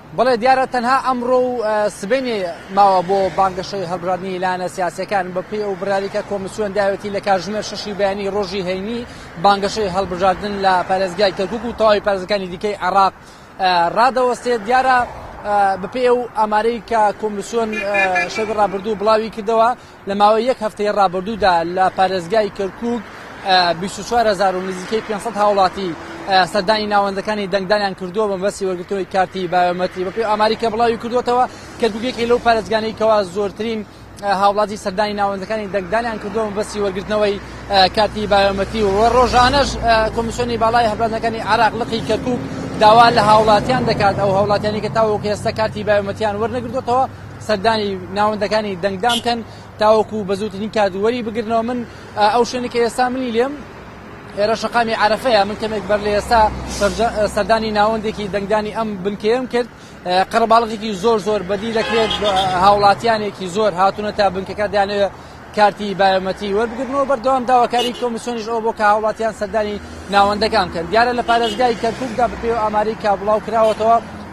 بەڵێ دیارە تەنها ئەمڕۆ سبەینێ ماوە بۆ بانگەشەی هەڵبژاردننی لایەنە سیاسیەکان بە پێی ئەو بڕیارێکە کۆمسیۆن داوێتی لە کاتژمێر 6 بەیانی ڕۆژی هەینی بانگەشەی هەڵبژاردن لە پارێزگای کەرکووک و تەواوی پارێزەکانی دیکەی عێراق ڕادەوەستێت. دیارە بەپێی ئەو ئامارەی کە کۆمسیۆن شەوی ڕابردوو بڵاوی کردەوە لە ماوەی یەک هەفتەی ڕابردوودا لە پارێزگای کەرکووک 24,000 و نزیکەی 500 هاوڵاتی سەردانی ناوەندەکانی دەنگدانیان کردووە بە مەبەستی وەرگرتنەوەی کارتی بایۆمەتری. بەپێی ئاماری کە بڵاوی کردوێتەوە کەرکووکێکی لەو پارێزگانەی کەوا زۆرترین هاوڵاتی سەردانی ناوەندەکانی دەنگدانیان کردووە بە مەبەستی وەرگرتنەوەی کارتی بایۆمەتری. و ڕۆژانەش کۆمسیۆنی باڵای هەڵبژاردنەکانی عێراق لقی کەرکووک داوا لە هاوڵاتیان دەکات، ئەو هاوڵاتیانی کە تاوەکو ئێستا کارتی بایۆمەتریان وەرنەگرتووەتەوە سەردانی ناوەندەکانی دەنگدان بکەن تاوەکو بەزووترین کادووەری بگرنەوە. من ئەو شوێنی کە ئێستا منی لێم ئێرە شەقامی عەرەفەیە، من کەمێک بەر لە ئێستا سەردانی ناوەندێکی دەنگدانی ئەم بنکەیەم کرد. قەرەباڵغێکی زۆر بەدی دەکرێت هاوڵاتیانێکی زۆر هاتوونە تا بنکەکە دەیانەوێت کارتی بایۆمەتری وەربگرنەوە. بەردەوام داواکاری کۆمسیۆنیش ئەوە بۆ کە هاوڵاتیان سەردانی ناوەندەکان بکەن. دیارە لە پارێزگای کەرکووکدا بەپێی ئامارەی کە بڵاو کراوەتەوە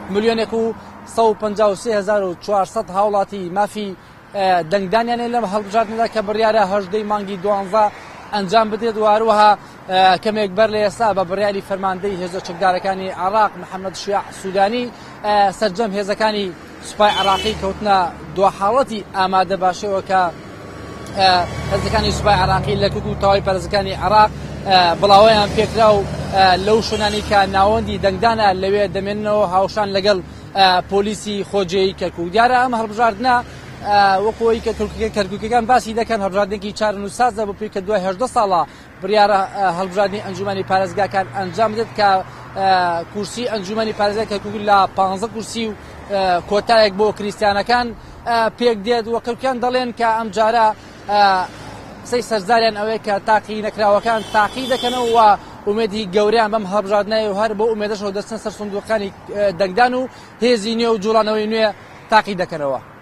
1,153,400 هاوڵاتی مافی دەنگدانیانێ لەم هەڵبژاردنەدا کە بڕیارە 18 مانگی 12 ئەنجام بدرێت. واروەها کەمێک بەر لە ئێستا بە بڕیاری فەرماندەی هێزە چەکدارەکانی عێراق محەممەد شیاع سوودانی سەرجەم هێزەکانی سوپای عێراقی کەوتنە دو حاڵەتی ئامادە باشەوە کە هێزەکانی سوپای عێراقی لە کەرکووک و تەواوی پارێزەکانی عێراق بڵاویان پێکرا و لەو شوێنانی کە ناوەندی دەنگدانە لەوێ دەمێننەوە هاوشان لەگەڵ پۆلیسی خۆجێی کەرکووک. دیارە ئەم هەڵبژاردنە وەکەوەی کە کەرکووکەکان باسی دەکەن هەڵبژاردنێکی چارن و سازە بۆ پێی کە دوای 18 ساڵە بڕیارە هەڵبژاردننی ئەنجومەنی پارێزگاکان ئەنجام بدێت کە کورسی ئەنجومەنی پارێزگای کەرکووک لە 15 کورسی و کۆتایەک بۆ کریستیانەکان پێک دێت. و کەرکووکیان دەڵێن کە ئەم جارە قسەی سەرزاریان ئەوەیە کە تاقی نەکراوەکان تاقی دەکەنەوە و ئومێدی گەوریان بەم هەڵبژاردنەوە و هەر بۆ ئومێدەشەوە دەستن سەر سندووقەکانی دەنگدان و هێزی نوێ و جوڵانەوەی نوێ تاقی دەکەنەوە.